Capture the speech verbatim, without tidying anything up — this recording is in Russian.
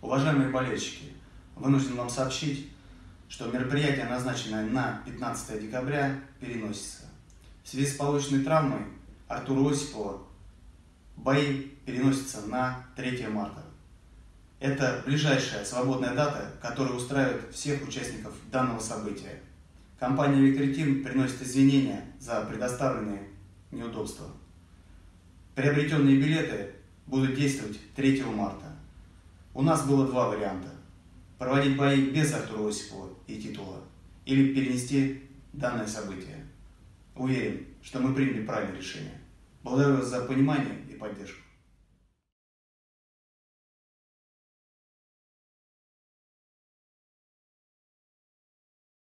Уважаемые болельщики, вынужден вам сообщить, что мероприятие, назначенное на пятнадцатое декабря, переносится. В связи с полученной травмой Артура Осипова бои переносятся на третье марта. Это ближайшая свободная дата, которая устраивает всех участников данного события. Компания Victory Team приносит извинения за предоставленные неудобства. Приобретенные билеты будут действовать третьего марта. У нас было два варианта: проводить бои без Артура Осипова и титула или перенести данное событие. Уверен, что мы приняли правильное решение. Благодарю вас за понимание и поддержку.